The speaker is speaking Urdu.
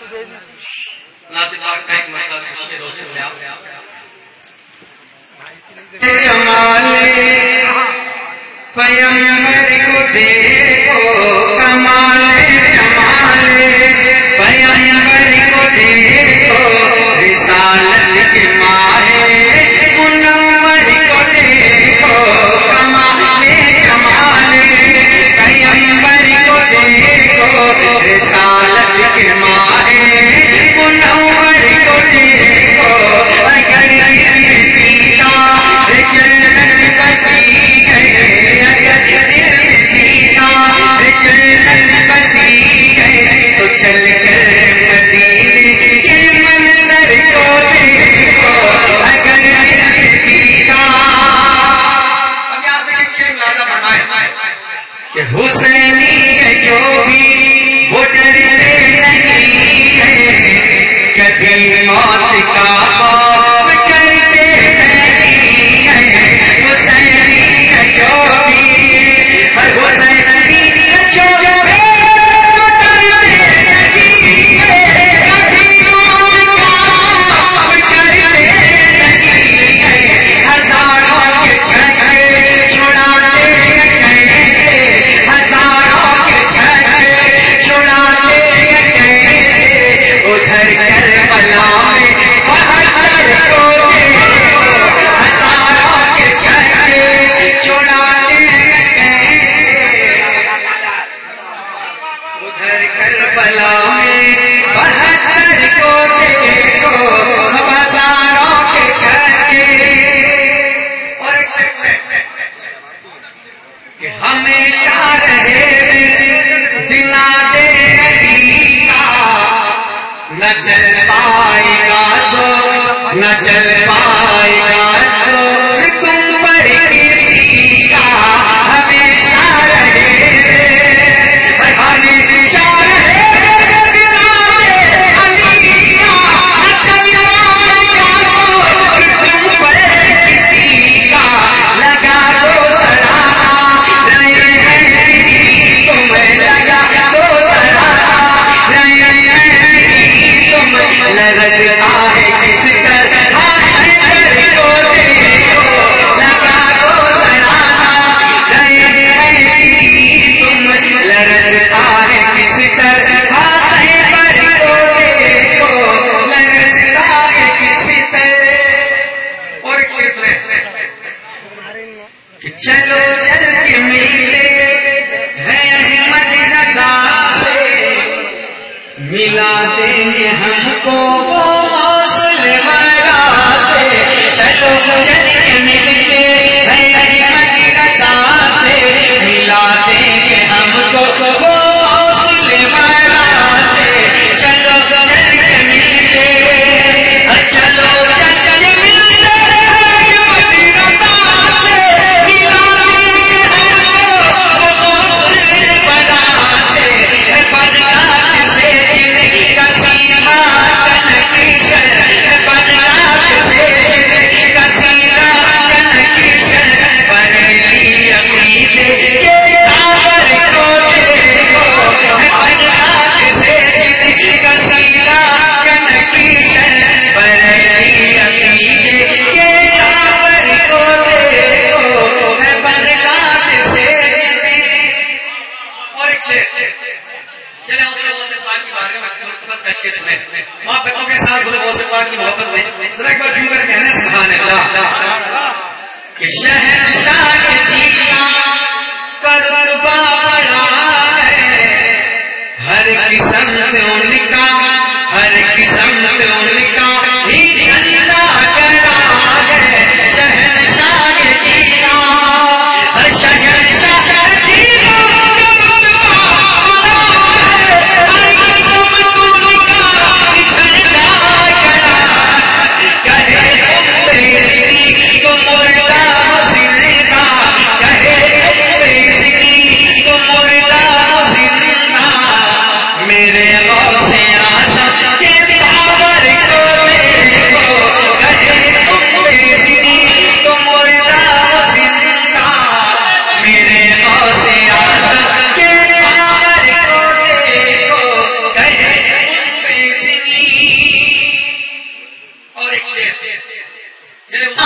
نعت پاک کا ایک مطلب شعر سے بیان جمال پیغمبر کو دیکھو کمال جمال پیغمبر کو دیکھو رسالت کے ماہر منور کو دیکھو کمال جمال پیغمبر کو دیکھو رسالت کے ماہر منور کو دیکھو اگر دل دیدار جنت بسی گئے اگر دل دیدار جنت بسی گئے تو چل کر مدینے کے منظر کو دیکھو اگر دل دیدار اب یہاں سے ایک شعر زیادہ بنائے کہ حسینی ہے جو بھی وہ ڈرتے نہیں ہے کبھی موت کا خوف کرتے نہیں ہے حسینی ہے جو بھی ہر حسینی ہے جو بھی وہ ڈرتے نہیں ہے کبھی موت کا خوف کرتے نہیں ہے ہزاروں کے چھکے چھڑاتے کیسے ہزاروں کے چھکے چھڑاتے کیسے ادھر کربلا میں بہتر کو دیکھو ہزاروں کے چھکے چھڑاتے کیسے ادھر کربلا میں بہتر کو دیکھو ہزاروں کے چھکے اور ایک شخص کہ ہمیشہ رہے دلا دے علی کا نہ چل پائے گا زور نہ چل پائے گا زور تم پر کسی کا ہمیشہ رہے ہمیشہ رہے دلا دے علی کا نہ چل پائے گا زور تم پر کسی کا لگا دو ذرا رہے ہیں تم لگا دو ذرا رہے ہیں تم لرزتا ہے کس طرح حیدر کو دیکھو لگا دو ذرا رہے ہیں تم لرزتا ہے کس طرح حیدر کو دیکھو لرزتا ہے کس طرح اور ایک شعر سنیں کہ چلو چل کے ملے ہے احمد رضا سے ملا دیں گے ہم کو وہ غوث الورا سے چلو چل کے ملے ہے احمد رضا سے ملا دیں گے ہم کو وہ غوث الورا سے چلو چل کے ملے چلو چل چل ملے احمد رضا سے ملا دیں گے ہم کو وہ غوث الورا سے بدرات سے جن کا سیما کنکشن بدرات سے جن کا سیما کنکشن بریلی عقیدے کے کعبر کو دیکھو بدرات سے جن کا سیما کنکشن بریلی عقیدے کے کعبر کو دیکھو بدرات سے اور ایک شعر چلے ہم لوگوں سے پاک کی بارگاہ میں محبت کا شعر سنیں محبتوں کے ساتھ لوگوں سے پاک کی محبت میں ذرا ایک بار جھوم کر کہنے سبحان اللہ کہ شہنشاہ کے جینا کا رتبہ بڑا ہے ہر قسم سے ان کا ہر قسم سے ان کا ہی جھنڈا کڑا ہے شہنشاہ کے جینا شہنشاہ کے جینا میرے غوث چلے